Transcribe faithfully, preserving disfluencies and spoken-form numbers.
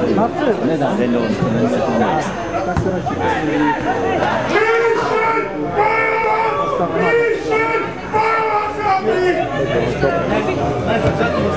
お値段全量ですね。